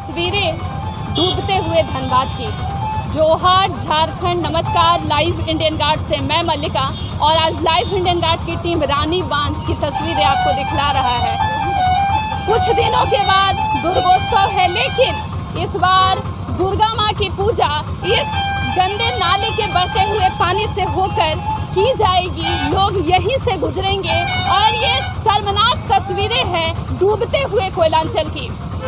तस्वीरें डूबते हुए धनबाद की। जोहार, झारखंड, नमस्कार। लाइव इंडियन गार्ड से मैं मल्लिका और आज लाइव इंडियन गार्ड की टीम रानी बांध की तस्वीरें आपको दिखला रहा है। कुछ दिनों के बाद दुर्गोत्सव है, लेकिन इस बार दुर्गा माँ की पूजा इस गंदे नाले के बहते हुए पानी से होकर की जाएगी। लोग यहीं से गुजरेंगे और ये शर्मनाक तस्वीरें हैं डूबते हुए कोयलांचल की।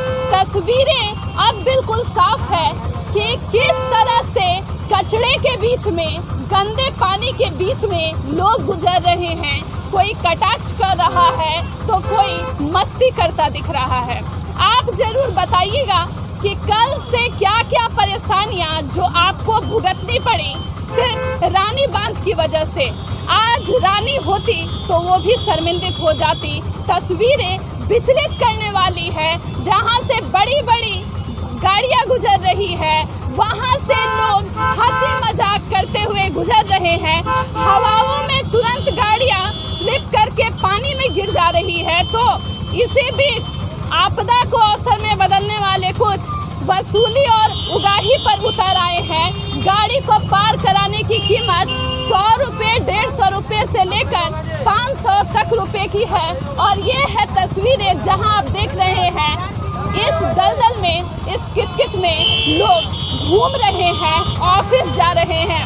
तस्वीरें अब बिल्कुल साफ है कि किस तरह से कचरे के बीच में, गंदे पानी के बीच में लोग गुजर रहे हैं। कोई कटाक्ष कर रहा है तो कोई मस्ती करता दिख रहा है। आप जरूर बताइएगा कि कल से क्या क्या परेशानियां जो आपको भुगतनी पड़ी सिर्फ रानी बांध की वजह से। आज रानी होती तो वो भी शर्मिंदित हो जाती। तस्वीरें विचलित करने वाली है। जहां से बड़ी बड़ी गाड़ियां गुजर रही है, वहां से लोग हंसी मजाक करते हुए गुजर रहे हैं। हवाओं में तुरंत गाड़ियां स्लिप करके पानी में गिर जा रही है। तो इसी बीच आपदा को अवसर में बदलने वाले कुछ वसूली और उगाही पर उतर आए हैं। गाड़ी को पार कराने की कीमत 100 रुपये, 150 रुपये से लेकर 500 तक रुपए की है। और ये है तस्वीरें जहां आप देख रहे हैं इस दलदल में, इस किचकिच में लोग घूम रहे हैं, ऑफिस जा रहे हैं।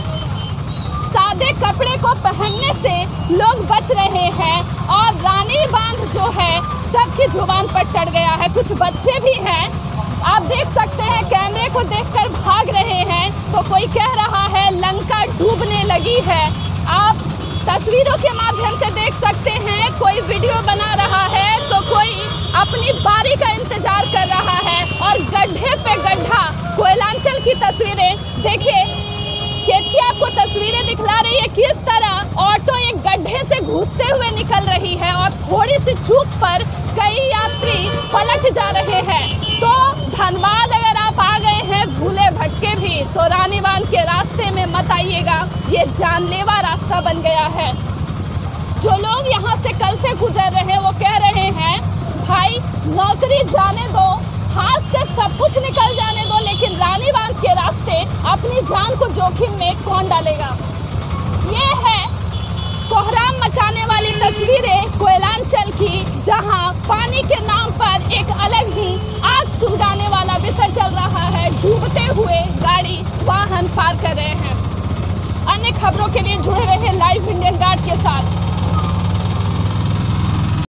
सादे कपड़े को पहनने से लोग बच रहे हैं और रानी बांध जो है सबकी जुबान पर चढ़ गया है। कुछ बच्चे भी हैं, आप देख सकते हैं, कैमरे को देखकर भाग रहे हैं। तो कोई कह रहा है लंका डूबने लगी है। आप तस्वीरों के माध्यम से देख सकते हैं, कोई वीडियो बना रहा है तो कोई अपनी बारी का इंतजार कर रहा है। और गड्ढे पे गड्ढा कोयलांचल की तस्वीरें देखिए। केतकी आपको तस्वीरें दिखला रही है किस तरह ऑटो एक गड्ढे से घुसते हुए निकल रही है और थोड़ी सी चूक पर कई यात्री पलट जा रहे हैं। तो धनबाद अगर आप आ गए हैं भूले भटके भी, तो रानी बांध के रास्ते में मत आइएगा। ये जानलेवा रास्ता बन गया है। जो लोग यहाँ से कल से गुजर रहे हैं वो कह रहे हैं भाई नौकरी जाने दो, हाथ से सब कुछ निकल जाने दो, लेकिन रानी बांध के रास्ते अपनी जान को जोखिम में कौन डालेगा। ये है कोहराम मचाने वाली तस्वीरें कोयलांचल की, जहां पानी के नाम पर एक अलग ही आग सुलगाने वाला विषय चल रहा है। डूबते हुए गाड़ी, वाहन पार कर रहे हैं। अन्य खबरों के लिए जुड़े रहे लाइव इंडियन गार्ड के साथ।